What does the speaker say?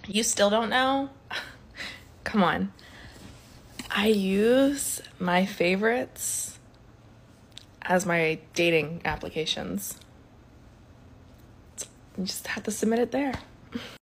You still don't know? Come on. I use my favorites as my dating applications. You just have to submit it there.